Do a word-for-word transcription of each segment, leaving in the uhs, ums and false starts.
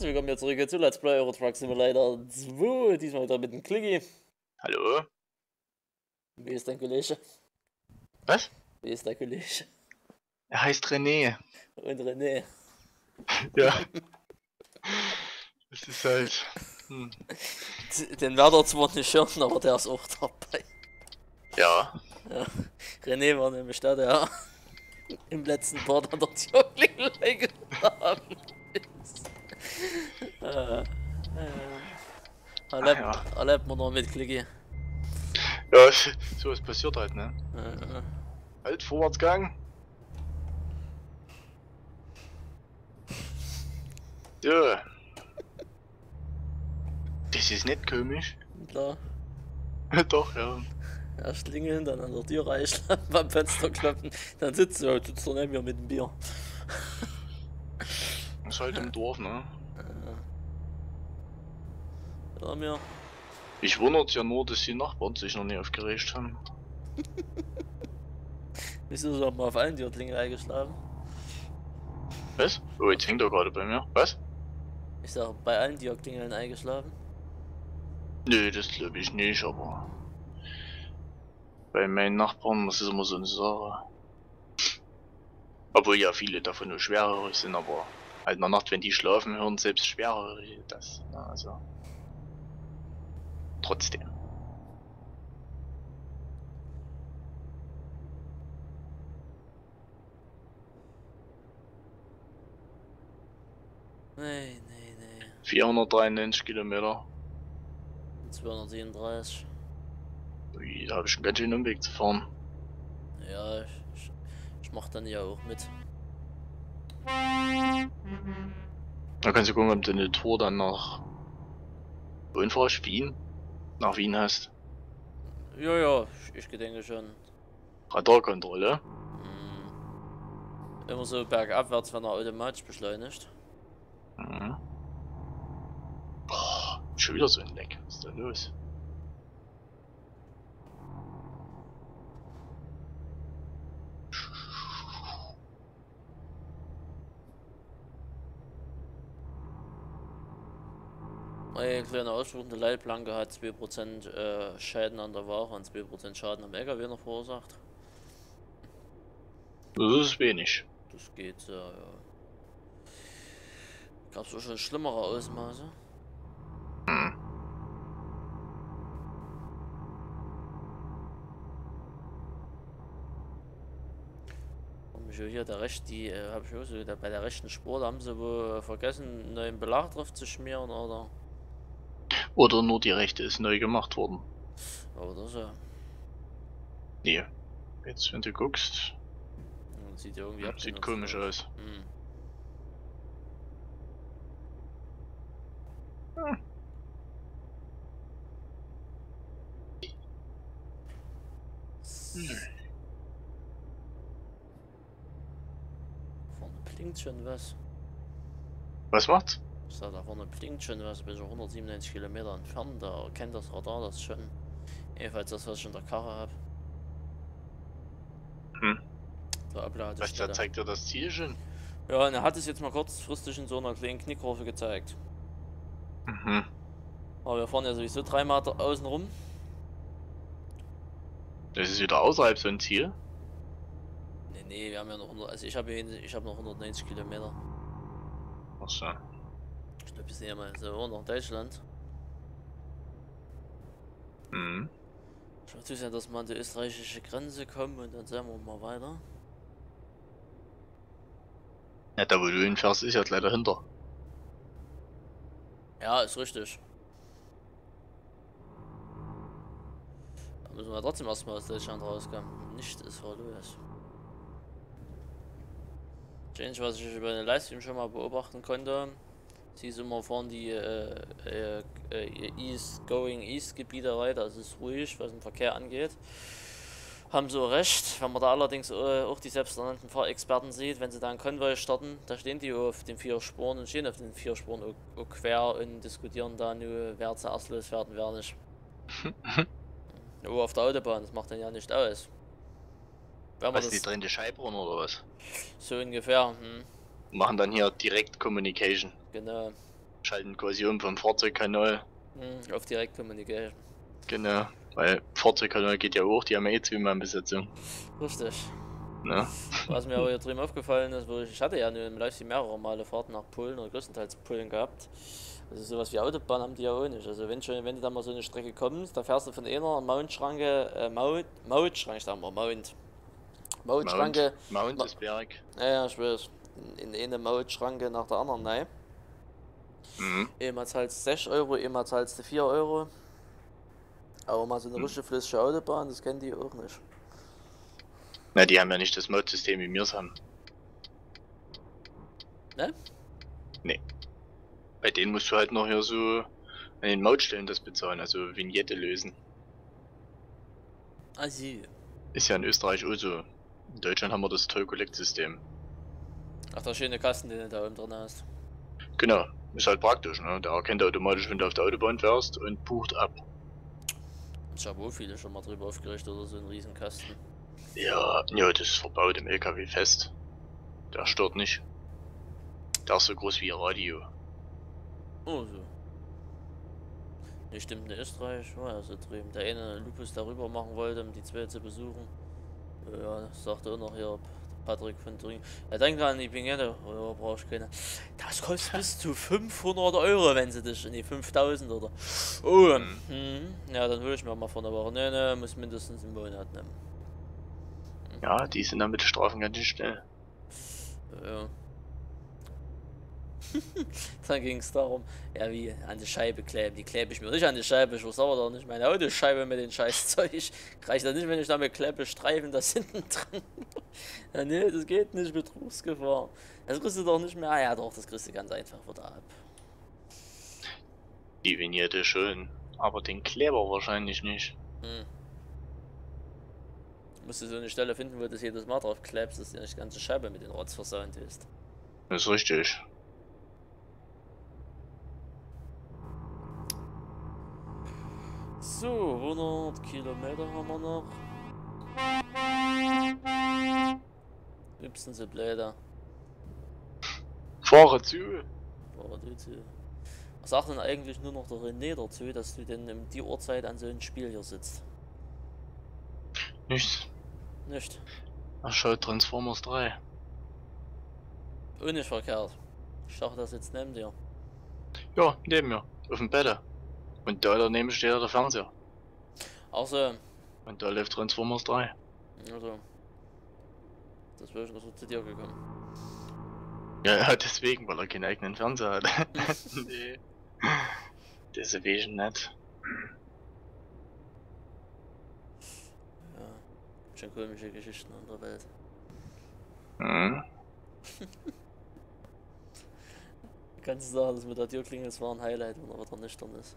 willkommen hier zurück zu Let's Play Euro Truck Simulator zwei, diesmal wieder mit dem Klicki. Hallo? Wie ist dein Kollege? Was? Wie ist dein Kollege? Er heißt René. Und René. Ja. Es ist halt... Hm. Den werdet ihr zwar nicht hören, aber der ist auch dabei. Ja. Ja. René war nämlich da, der im letzten Part an der Türklingel eingeschlafen ist. äh, äh. Erlebt, Ah, ja. erlebt man noch mit Klicki. Ja, so was passiert halt, ne? Äh, Halt, Vorwärtsgang. So. Das ist nicht komisch. klar. Doch, ja. Erst klingeln, dann an der Tür reinschlafen, beim Fenster klopfen, dann sitzt du, sitzt du neben mir mit dem Bier. Das ist halt im Dorf, ne? Ja, mir. Ich wundert ja nur, dass die Nachbarn sich noch nie aufgeregt haben. Wieso ist er mal auf allen Türklingel eingeschlafen? Was? Oh, jetzt hängt er gerade bei mir. Was? Ich sag, bei allen Türklingeln eingeschlafen? Nö, das glaube ich nicht, aber... Bei meinen Nachbarn, das ist immer so eine Sache. Obwohl ja viele davon nur schwerhörig sind, aber halt in der Nacht, wenn die schlafen, hören selbst schwerhörige das. Na, also. Trotzdem. Nee, nee, nee. vierhundertdreiundneunzig Kilometer. zweihundertsiebenunddreißig. Ui, da habe ich einen ganz schönen Umweg zu fahren. Ja, ich, ich, ich mach dann ja auch mit. Da kannst du gucken, ob du eine Tour dann nach... Wohin fahrst du? Wien? Nach Wien hast. Ja, ja, ich, ich gedenke schon. Radarkontrolle. Hm. Immer so bergabwärts, wenn er automatisch beschleunigt. Mhm. Boah, schon wieder so ein Leck. Was ist da los? Eine kleine Ausflug, eine Leitplanke hat zwei Prozent äh, Schäden an der Ware und zwei Prozent Schaden am L K W noch verursacht. Das ist wenig. Das geht, ja, ja. Gab's auch schon schlimmere Ausmaße? Hm. Und hier der recht, die äh, habe ich auch so, der, bei der rechten Spur, da haben sie wohl vergessen, einen neuen Belag drauf zu schmieren, oder? Oder nur die rechte ist neu gemacht worden. Oder so. Nee. Jetzt, wenn du guckst, Und sieht ja irgendwie hm, abgenutzt sieht komisch aus. Hm. Hm. Hm. Vorne blinkt schon was. Was macht's? Ich sag, da vorne blinkt schon was, bis hundertsiebenundneunzig Kilometer entfernt, da erkennt das Radar das schon. Jedenfalls das, was ich in der Karre habe. Hm. Der Abladestelle. Was, da zeigt dir das Ziel schon? Ja, und er hat es jetzt mal kurzfristig in so einer kleinen Knickkurve gezeigt. Mhm. Aber wir fahren ja sowieso drei Meter außen rum. Das ist wieder außerhalb so ein Ziel. Nee, nee, wir haben ja noch hundert, also ich habe ich habe noch hundertneunzig Kilometer. Achso. Ich glaube, wir sind ja mal so nach Deutschland. Mhm. Ich hoffe ja, dass wir an die österreichische Grenze kommen und dann sehen wir mal weiter. Ja, da wo du hinfährst, ist ja gleich dahinter. Ja, ist richtig. Da müssen wir trotzdem erstmal aus Deutschland rauskommen. Nicht ist voll los. Change, was ich über den Livestream schon mal beobachten konnte. Siehst du immer vorne die äh, äh, äh, East Going East Gebiete rein, das ist ruhig, was den Verkehr angeht. Haben sie auch recht, wenn man da allerdings äh, auch die selbsternannten Fahrexperten sieht, wenn sie da einen Konvoi starten, da stehen die auf den vier Spuren und stehen auf den vier Spuren auch, auch quer und diskutieren da nur, wer zuerst losfährt und wer nicht. Nur auf der Autobahn, das macht dann ja nicht aus. Wenn man Was, die das drehen die Scheibe runter oder was? so ungefähr, hm, Machen dann hier direkt Communication. genau. schalten quasi um vom Fahrzeugkanal. Mhm, auf Direktkommunikation. Genau, weil Fahrzeugkanal geht ja auch, die haben eh Zwei-Mann-Besetzung. Richtig. Ne? Was mir aber hier drüben aufgefallen ist, wo ich, ich hatte ja nur im Leipzig mehrere Male Fahrten nach Polen oder größtenteils Polen gehabt. Also sowas wie Autobahn haben die ja auch nicht. Also wenn schon, wenn du da mal so eine Strecke kommst, da fährst du von einer Mountschranke, äh, Maut, Mautschranke, ich sag mal Mount. Mautschranke. Mount, Mount Ma ist Berg. ja, ja, ich weiß. In, in eine Mautschranke nach der anderen rein. Mhm. Einmal zahlst du sechs Euro, einmal zahlst du vier Euro. Aber mal so eine Mhm. richtige flüssige Autobahn, das kennen die auch nicht. Na, die haben ja nicht das Mode-System, wie wir es haben. Ne? Nee. Bei denen musst du halt noch hier so an den Mautstellen das bezahlen, also Vignette lösen. Ah, sie. Ist ja in Österreich auch so. In Deutschland haben wir das Toll-Collect-System. Ach, der schöne Kasten, den du da oben drin hast. Genau, ist halt praktisch, ne? Der erkennt automatisch, wenn du auf der Autobahn fährst und bucht ab. Ich habe auch viele schon mal drüber aufgerichtet oder so einen Riesenkasten. Ja, ja, das ist verbaut im L K W fest. Der stört nicht. Der ist so groß wie ein Radio. Oh, so. Ne, stimmt, in Österreich war ja so drüben. Der eine Lupus darüber machen wollte, um die zwei zu besuchen. Ja, das sagte auch noch hier Patrick von Thüringen. Er denkt an die Vignette, ja, brauchst keine. Das kostet bis zu fünfhundert Euro, wenn sie dich, nee, fünftausend oder. Oh, Mhm. hm, ja, dann will ich mir mal vor einer Woche. Ne, ne, muss mindestens einen Monat nehmen. Ja, die sind dann mit Strafen ganz schön schnell. Ja. Dann ging es darum, ja, wie an die Scheibe kleben. Die klebe ich mir nicht an die Scheibe, ich versauere doch nicht meine Autoscheibe mit dem scheiß Zeug. Reicht das nicht, wenn ich damit klebe, Streifen das hinten dran. Ja, nee, das geht nicht, Betrugsgefahr. Das kriegst du doch nicht mehr. Ah, ja, doch, das kriegst du ganz einfach wieder ab. Die Vignette schon, aber den Kleber wahrscheinlich nicht. Hm. Musst du so eine Stelle finden, wo du das jedes Mal drauf klebst, dass du nicht die ganze Scheibe mit den Rotz versauen tust. Das ist richtig. So, hundert Kilometer haben wir noch. Übsten sie blöder. Fahre zu! Aber du zu. Was sagt denn eigentlich nur noch der René dazu, dass du denn um die Uhrzeit an so einem Spiel hier sitzt? Nichts. Nicht. Er schaut Transformers drei. Und nicht verkehrt. Ich dachte das jetzt neben dir. Ja, neben mir. Auf dem Bett. Und da daneben steht der Fernseher. Also, Und da läuft Transformers drei. also. Das wäre schon so zu dir gekommen. Ja, ja, deswegen, weil er keinen eigenen Fernseher hat. Nee. Deswegen nicht. Ja. Schon komische Geschichten in der Welt. Mhm. Kannst du sagen, das mit der Türklingel, das war ein Highlight, wenn er wieder nüchtern ist.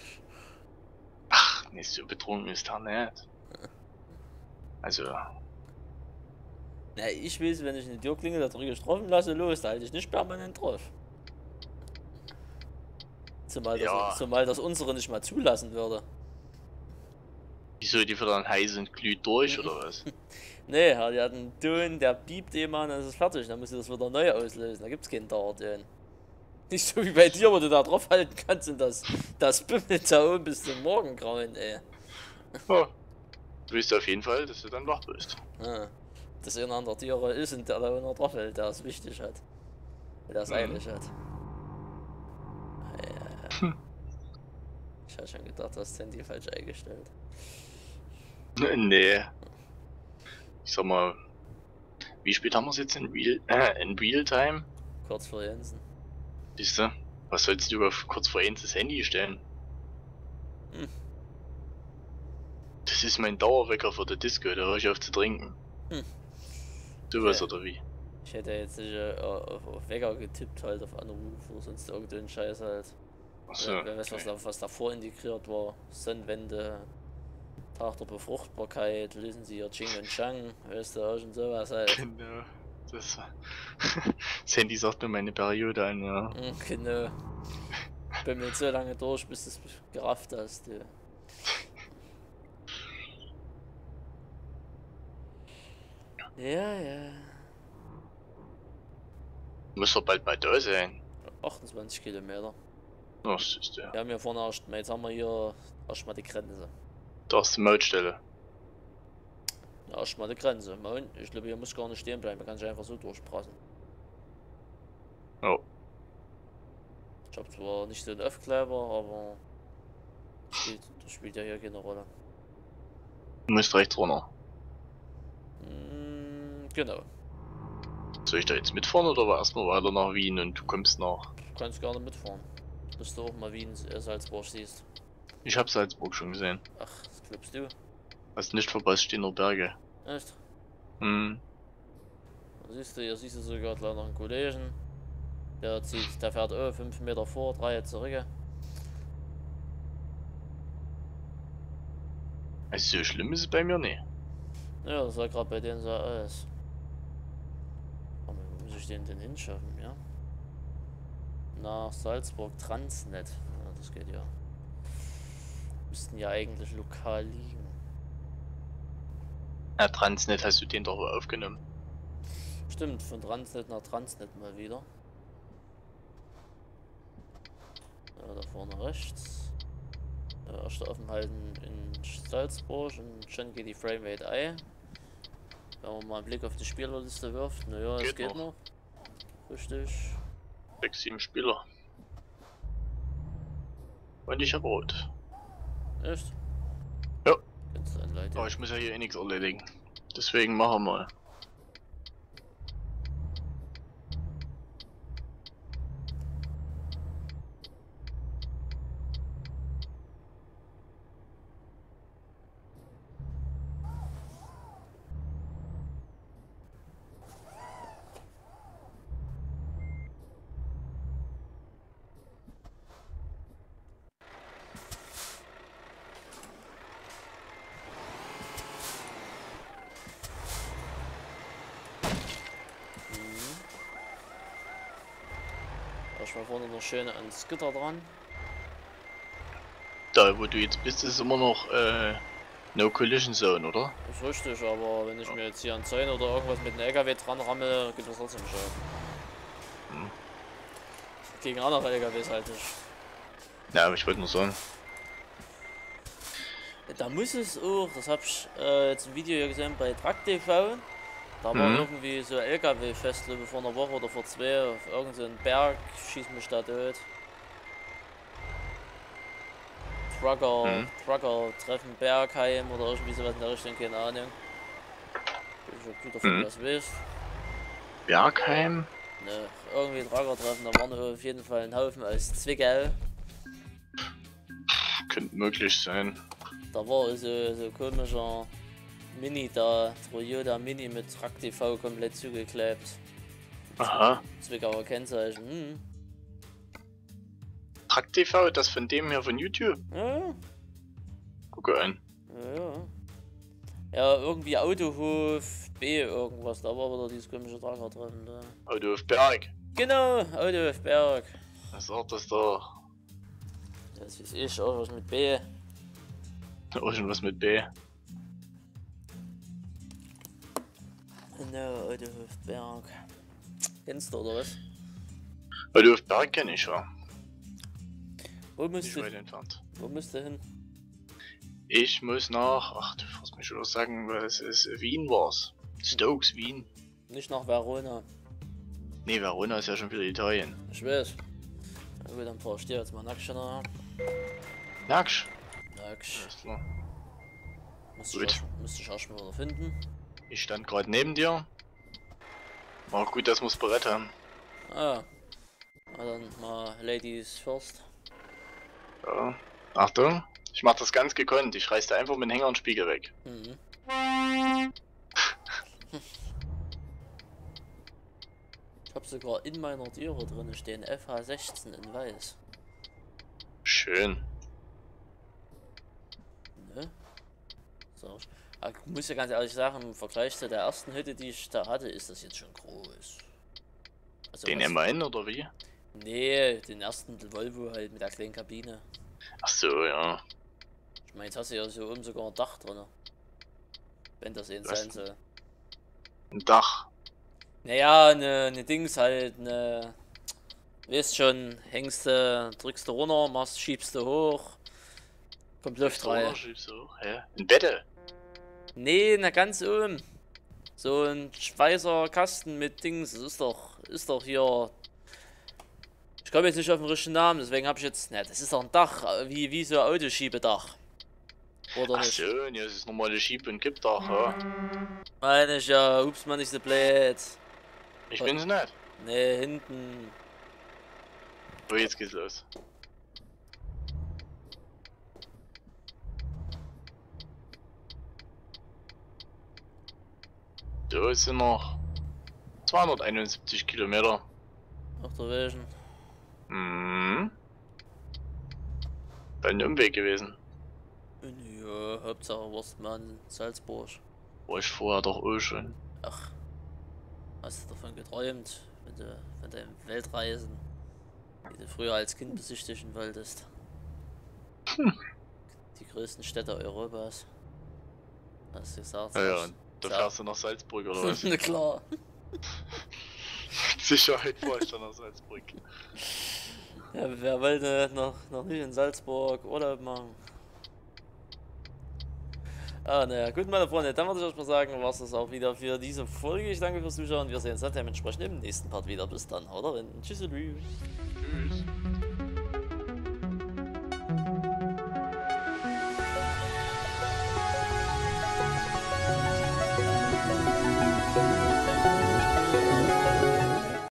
Ach, nicht so betrunken ist er nicht. Also, Na, ich weiß, wenn ich eine Türklingel da drüber getroffen lasse, los, da halte ich nicht permanent drauf. Zumal das, Ja. zumal das unsere nicht mal zulassen würde. wieso, die wird dann heiß und glüht durch oder was? Nee, ja, die hat einen Ton, der piept immer und dann ist es fertig. Dann muss ich das wieder neu auslösen. Da gibt's keinen Dauerton. Nicht so wie bei dir, wo du da drauf halten kannst und das, das bimmelt da oben bis zum Morgengrauen, ey. Oh. Du weißt auf jeden Fall, dass du dann wach bist. Ja. Dass einer an der Tiere ist und der da noch drauf hält, der es wichtig hat. Der es Mhm. eilig hat. Ja, ja. Hm. Ich hatte schon gedacht, du hast das Handy falsch eingestellt. Nee. Ich sag mal, wie spät haben wir es jetzt in Real, äh, in Realtime? Kurz vor Jensen. Siehst du? Was sollst du auf kurz vor eins das Handy stellen? Hm. Das ist mein Dauerwecker für die Disco, da höre ich auf zu trinken. Hm. Du was Okay. oder wie? Ich hätte jetzt nicht äh, auf, auf Wecker getippt, halt auf Anruf oder sonst irgendeinen Scheiß halt. Achso. Wer, wer weiß, was, Okay. da, was davor integriert war. Sonnenwende, Tag der Befruchtbarkeit, lesen Sie Ihr Ching und Chang, weißt du, auch schon sowas halt. Genau. Das, das Handy sagt mir meine Periode an, ja. Hm, genau. Bin mir so lange durch, bis du es gerafft hast, du. Ja, ja. Muss doch bald bei da sein. achtundzwanzig Kilometer. Ach, siehst du. Wir haben ja vorne erst, jetzt haben wir hier erstmal die Grenze. Da ist die Mautstelle. Ja, erstmal die Grenze. Ich glaube, hier muss gar nicht stehen bleiben, man kann sich einfach so durchbrassen. Oh. Ich habe zwar nicht so einen Aufkleber, aber das spielt, das spielt ja hier keine Rolle. Du musst rechts runter. Mm, genau. Soll ich da jetzt mitfahren oder war erstmal weiter nach Wien und du kommst nach? Du kannst gerne mitfahren. Bis du auch mal Wien, äh, Salzburg siehst. Ich hab Salzburg schon gesehen. Ach, das glaubst du? Hast nicht verpasst, stehen nur Berge. Echt? Hm. Da siehst du, hier siehst du sogar gleich noch einen Kollegen. Der zieht, der fährt oh, fünf Meter vor, drei zurück. Also so schlimm ist es bei mir nicht. Ja, das sah gerade bei denen so aus. Aber wo muss ich den denn hinschaffen, ja? Nach Salzburg Transnet. Ja, das geht ja. Müssten ja eigentlich lokal liegen. Ja, Transnet hast du den doch aufgenommen. Stimmt, von Transnet nach Transnet mal wieder. Ja, da vorne rechts. Ja, erste Aufenthalten in Salzburg und schon geht die Framerate ein. Wenn man mal einen Blick auf die Spielerliste wirft, naja, es Geht geht noch. noch. Richtig. Sechs, sieben Spieler. Und ich hab rot. Echt? Ja. Kennst du ein Leid? Aber ich muss ja hier eh nichts erledigen. Deswegen machen wir mal. Da war vorne noch schön ans Gitter dran. Da wo du jetzt bist, ist immer noch äh, No Collision Zone, oder? Das ist richtig, aber wenn ich mir jetzt hier an Zäune oder irgendwas mit einem L K W dran ramme, gibt es trotzdem Schaden. Hm. Gegen andere L K Ws halt nicht. Ja, aber ich wollte nur sagen. Da muss es auch, das habe ich äh, jetzt ein Video hier gesehen bei Truck T V. Da war Mhm. irgendwie so L K W-Fest, glaube ich, vor einer Woche oder vor zwei, auf irgendeinen Berg, schießt mich da tot. Trucker, Mhm. Trucker treffen Bergheim oder irgendwie sowas in der Richtung, keine Ahnung. Ich weiß nicht, ob du davon Mhm. was weißt. Bergheim? Ne, irgendwie Trucker treffen, da waren auf jeden Fall ein Haufen aus Zwickau. Könnte möglich sein. Da war so, so komischer Mini da, Toyota Mini mit Truck T V komplett zugeklebt. Aha. Zwickauer Kennzeichen, hm. Truck T V, das von dem hier von YouTube? Ja, ja. Gucke ein. Ja, ja. Ja, irgendwie Autohof B irgendwas, da war wieder dieses komische Trager drin. Da. Auto auf Berg. Genau, Autohof Berg. Was sagt das da? Das ist ich, auch was mit B. Auch schon was mit B. Genau, Autohof Berg. Kennst du oder was? Auto auf Berg kenne ich ja. Wo musst Nicht du, weit entfernt. wo musst du hin? Ich muss nach, ach du wirst mich schon sagen, was ist Wien war's. Stokes, Wien. Nicht nach Verona. Nee, Verona ist ja schon wieder Italien. Ich weiß. Na gut, dann fahr ich dir jetzt mal nackt schon nach. Merkst? Nackt. Alles klar. Müsste Gut. ich, erst- müsste ich erstmal wieder finden. Ich stand gerade neben dir. War gut, dass wir das Barett haben. Ah. Na dann mal Ladies first. Ja. Achtung, ich mach das ganz gekonnt. Ich reiß da einfach mit dem Hänger und Spiegel weg. Mhm. Ich hab sogar in meiner Türe drin stehen F H sechzehn in weiß. Schön. Ne? So. Aber ich muss ja ganz ehrlich sagen, im Vergleich zu der ersten Hütte, die ich da hatte, ist das jetzt schon groß. Also Den was- M N oder wie? Nee, den ersten Volvo halt mit der kleinen Kabine. Ach so, ja. Ich meine, jetzt hast du ja so oben sogar ein Dach drin. Wenn das eben Was? sein soll. Ein Dach. Naja, ne, ne Dings halt, ne. Weißt schon, hängst du, drückst du runter, machst, schiebst du hoch. Kommt Luft rein. Schiebst du hoch, hä? Ein Bette? Nee, na ganz oben. So ein weißer Kasten mit Dings, das ist doch, ist doch hier. Ich komme jetzt nicht auf den richtigen Namen, deswegen habe ich jetzt, ne, das ist doch ein Dach, wie, wie so ein Autoschiebedach. Oder Ach nicht? so, ja, das ist normale Schieb- und Kippdach, ja. Meine ich ja, ups, man nicht so blöd. Ich bin's nicht. Ne, hinten. So, jetzt geht's los. So, es sind noch zweihunderteinundsiebzig Kilometer. Auf der Welchen. Mhm. Dann ein Umweg gewesen. Ja, Hauptsache Wurstmann, Salzburg. War ich vorher doch auch schon. Ach, hast du davon geträumt, mit de, von deinen Weltreisen, die du früher als Kind besichtigen wolltest? Hm. Die größten Städte Europas. Hast du gesagt? Ja, ja, und da Ja. fährst du nach Salzburg oder was? Na klar. Mit Sicherheit fahr ich dann nach Salzburg. Ja, wer wollte noch, noch nicht in Salzburg Urlaub machen? Ah, naja, gut, meine Freunde, dann würde ich euch mal sagen, war es das auch wieder für diese Folge. Ich danke fürs Zuschauen. Wir sehen uns dann dementsprechend im nächsten Part wieder. Bis dann, haut rein. Tschüss. Tschüss.